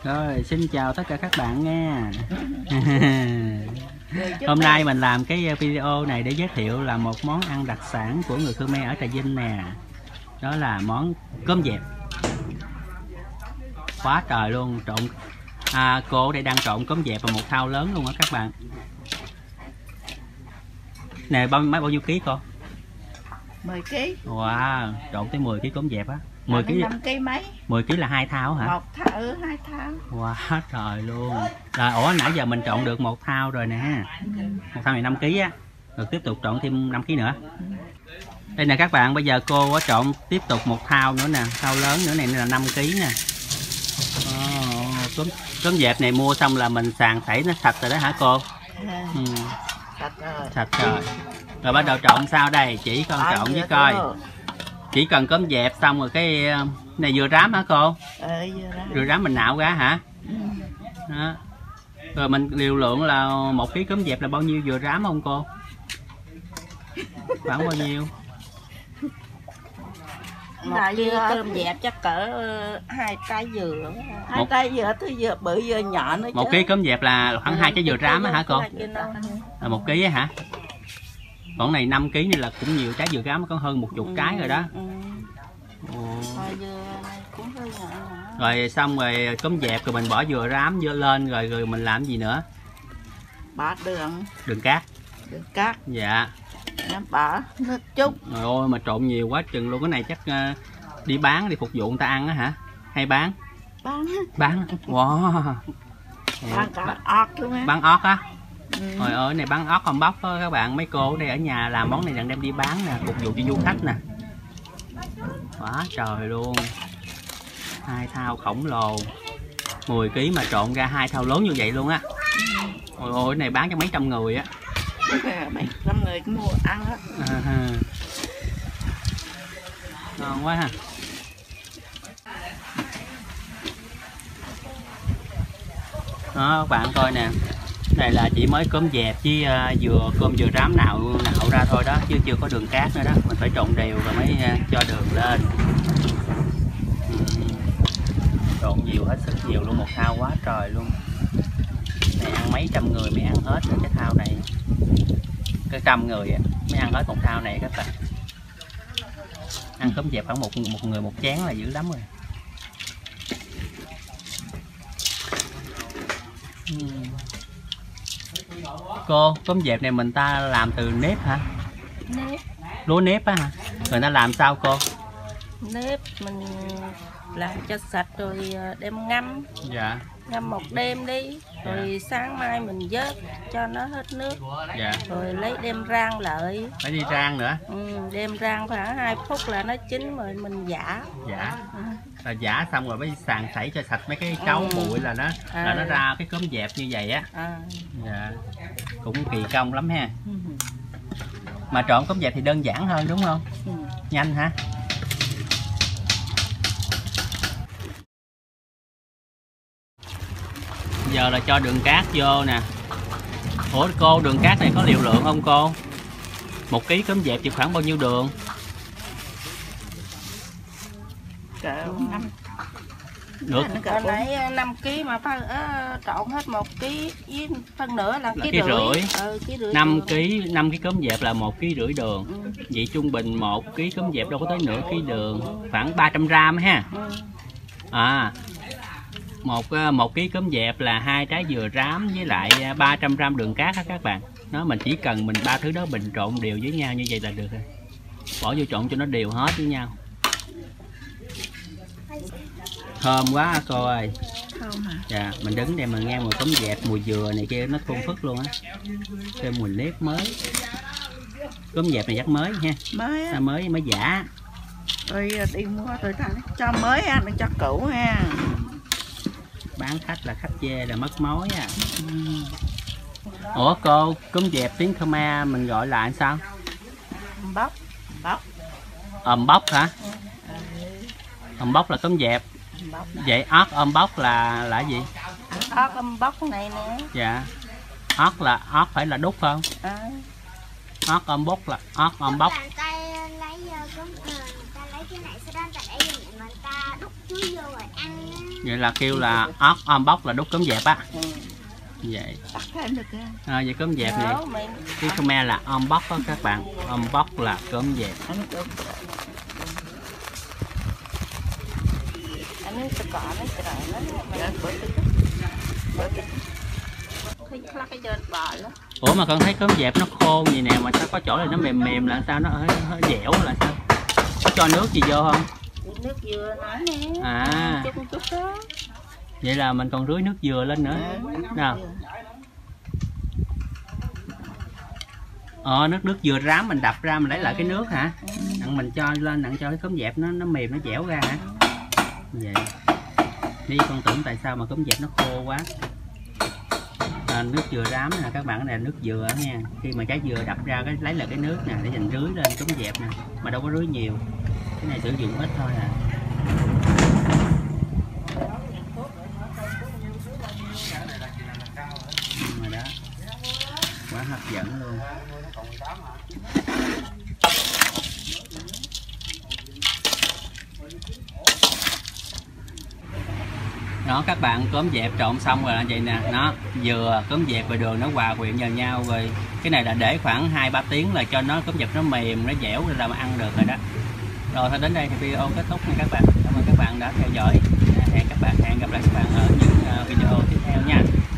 Rồi, xin chào tất cả các bạn nha. Hôm nay mình làm cái video này để giới thiệu là một món ăn đặc sản của người Khmer ở Trà Vinh nè. Đó là món cơm dẹp. Quá trời luôn, trộn cô ở đây đang trộn cơm dẹp vào một thau lớn luôn á các bạn. Nè, bao nhiêu ký cô? 10 kg. Wow, trộn tới 10 kg cơm dẹp á. 10 kg 5 kg mấy? 10 kg là 2 thau hả? 1 thau, 2 thau. Wow, trời luôn. Rồi, ủa nãy giờ mình trộn được 1 thau rồi nè. 1 thau này 5 kg á. Rồi tiếp tục trộn thêm 5 kg nữa. Đây nè các bạn, bây giờ cô có trộn tiếp tục 1 thau nữa nè, thau lớn nữa này là 5 kg nè. Cơm dẹp này mua xong là mình sàng sảy nó sạch rồi đó hả cô? Sạch rồi. Sạch rồi. Rồi bắt đầu trộn sao đây? Chỉ con trộn với coi. Chỉ cần cơm dẹp xong rồi cái này dừa rám hả cô? Dừa rám mình nạo ra hả? Đó. Rồi mình liều lượng là 1 kg cơm dẹp là bao nhiêu dừa rám không cô? Khoảng bao nhiêu? Một kg cơm dẹp chắc cỡ 2 trái dừa. 2 trái dừa, thứ dừa bự dừa nhỏ nữa chứ. 1 kg cơm dẹp là khoảng 2 trái dừa rám hả cô? Là 1 kg hả? Còn này 5 kg này là cũng nhiều trái dừa rám, có hơn 10 trái rồi đó. Rồi xong rồi cơm dẹp rồi mình bỏ dừa rám vô lên rồi mình làm gì nữa? Bỏ đường cát. Đường cát. Dạ. Bỏ nước chút. Rồi ôi mà trộn nhiều quá chừng luôn, cái này chắc đi bán đi phục vụ người ta ăn á hả? Hay bán? Bán. Wow. Bán cả ớt luôn á. Bán ớt á. Trời ơi, này bán ớt không bóc đó các bạn. Mấy cô ở đây ở nhà làm món này đừng đem đi bán nè, phục vụ cho du khách nè. Quá trời luôn. 2 thau khổng lồ. 10 kg mà trộn ra 2 thau lớn như vậy luôn á. Ôi ôi, cái này bán cho mấy trăm người á. Mấy trăm người cũng mua ăn á. Ngon quá ha. Đó các bạn coi nè. Này là chỉ mới cơm dẹp với cơm dừa rám nạo ra thôi đó, chứ chưa có đường cát nữa đó. Mình phải trộn đều rồi mới cho đường lên. Trộn nhiều, hết sức nhiều luôn, 1 thau quá trời luôn. Này ăn mấy trăm người mới ăn hết cái thau này. Cái 100 người mới ăn hết 1 thau này các bạn. Ăn cơm dẹp khoảng một người 1 chén là dữ lắm rồi. Cô, cơm dẹp này mình ta làm từ nếp hả? Nếp. Lúa nếp á hả? Người ta làm sao cô? Nếp mình làm cho sạch rồi đem ngâm. Dạ. Ngâm 1 đêm đi. Rồi sáng mai mình vớt cho nó hết nước. Dạ. Rồi lấy đem rang lại. Phải đi rang nữa. Đem rang khoảng 2 phút là nó chín rồi mình giã. Dạ. Rồi giã xong rồi mới sàng sảy cho sạch mấy cái cáu bụi là nó ra cái cơm dẹp như vậy á. Dạ. Cũng kỳ công lắm ha. Mà trộn cơm dẹp thì đơn giản hơn đúng không? Nhanh hả? Giờ là cho đường cát vô nè. Ủa cô, đường cát này có liều lượng không cô? 1 kg cơm dẹp chỉ khoảng bao nhiêu đường? Cỡ 5. Được. Hồi nãy 5 kg mà phải trộn hết 1 kg với phân nửa là 1,5 kg. 5 kg cơm dẹp là 1,5 kg đường. Vậy trung bình 1 kg cơm dẹp đâu có tới nửa kg đường, khoảng 300 gram ha. Một kg cơm dẹp là 2 trái dừa rám với lại 300 gram đường cát đó các bạn. Nó mình chỉ cần mình 3 thứ đó mình trộn đều với nhau như vậy là được rồi. Bỏ vô trộn cho nó đều hết với nhau. Thơm quá cô ơi. Thơm hả? Dạ, mình đứng đây mình nghe mùi cơm dẹp, mùi dừa này kia nó thơm phức luôn á. Thêm mùi nếp mới. Cơm dẹp này chắc mới ha. Mới á. Mới giả. Rồi đi mua rồi ta cho mới ha, đừng cho cũ ha. Bán khách là khách chê là mất mối à. Ủa cô, cơm dẹp tiếng Khmer mình gọi là sao? Bóc. Bóc hả? Bóc là cơm dẹp. Vậy ớt bóc là gì? Ớt bóc này nè. Dạ. Ớt phải là đúc không? Ớt bóc là ớt bóc. Ta lấy cái này sau đó ta để vô miệng mình ta đút chuối vô rồi ăn. Vậy là kêu là ớt om bóc là đốt cơm dẹp á. Vậy Tắt thêm được kìa. vậy cơm dẹp này cái Khmer là om bóc đó các bạn, om bóc là cơm dẹp. Anh tự có nó trời nó mà cái dệt bò đó. Ủa mà con thấy cơm dẹp nó khô gì nè mà sao có chỗ này nó mềm mềm là sao, nó hơi dẻo là sao? Có cho nước gì vô không? Nước dừa nói nè. À. Chút đó. Vậy là mình còn rưới nước dừa lên nữa. Nào. Nước dừa rám mình đập ra mình lấy lại cái nước hả? Đặng mình cho lên, đặng cho cái cơm dẹp nó mềm, nó dẻo ra hả? Vậy. Đi con tưởng tại sao mà cơm dẹp nó khô quá. Nước dừa rám nè các bạn, cái này là nước dừa nha. Khi mà trái dừa đập ra cái lấy lại cái nước nè để mình rưới lên cơm dẹp nè, mà đâu có rưới nhiều. Cái này sử dụng ít thôi à. Mà đó, quá hấp dẫn luôn. Đó các bạn, cơm dẹp trộn xong rồi là vậy nè, nó dừa, cơm dẹp và đường nó hòa quyện vào nhau rồi. Cái này là để khoảng 2-3 tiếng là cho nó cơm dẹp nó mềm, nó dẻo rồi là mà ăn được rồi đó. Rồi thôi đến đây thì video kết thúc nha các bạn. Cảm ơn các bạn đã theo dõi. Hẹn gặp lại các bạn ở những video tiếp theo nha.